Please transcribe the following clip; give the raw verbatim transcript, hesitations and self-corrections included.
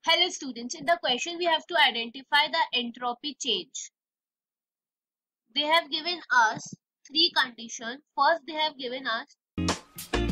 Hello students, in the question we have to identify the entropy change. They have given us three conditions. First, they have given us